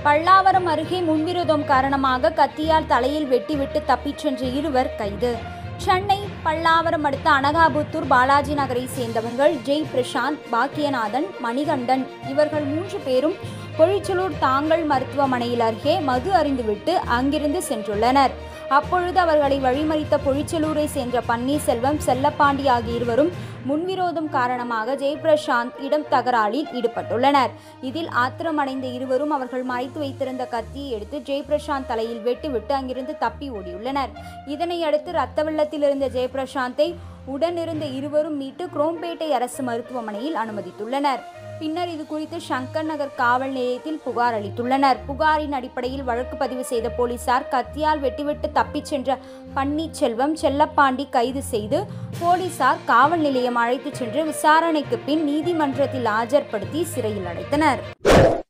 பல்லாவரம் அருகே முன்விரோதம் காரணமாக கத்தியால் தலையில் வெட்டிவிட்டு தப்பிச் சென்ற இருவர் கைது. சென்னை பல்லாவரம் அடுத்த அனகாபுத்தூர் பாலாஜி நகரை சேர்ந்தவர்கள் ஜெய் பிரசாந்த், பாக்கியநாதன், மணிகண்டன். இவர்கள் 3 பேரும் பொழிச்சலூர் தாங்கல் மருத்துவமனையில் அருகே மது அருந்திவிட்டு அங்கிருந்து சென்றுள்ளனர். அப்பொழுது அவர்களை வழிமறித்த பொழிச்சலூரை சேர்ந்த பன்னீர்செல்வம், செல்லப்பாண்டி ஆகிய இருவரும் முன்விரோதம் காரணமாக ஜெயபிரசாந்த் இடம் தகராறில் ஈடுபட்டுள்ளனர். இதில் ஆத்திரமடைந்த இருவரும் அவர்கள் மறைத்து வைத்திருந்த கத்தியை எடுத்து ஜெயபிரசாந்த் தலையில் வெட்டிவிட்டு அங்கிருந்து தப்பி ஓடியுள்ளனர். இதனையடுத்து ரத்த வெள்ளத்தில் இருந்த ஜெயபிரசாந்தை உடனிருந்த இருவரும் மீட்டு குரோம்பேட்டை அரசு மருத்துவமனையில் அனுமதித்துள்ளனர். பின்னர் இது குறித்து சங்கர் நகர் காவல் நிலையத்தில் புகார் அளித்துள்ளனர். புகாரின் அடிப்படையில் வழக்கு பதிவு செய்த போலீசார் கத்தியால் வெட்டிவிட்டு தப்பிச் சென்ற பன்னீர்செல்வம், செல்லப்பாண்டி கைது செய்து போலீசார் காவல் நிலையம் அழைத்துச் சென்று விசாரணைக்கு பின் நீதிமன்றத்தில் ஆஜர்படுத்தி சிறையில் அடைத்தனர்.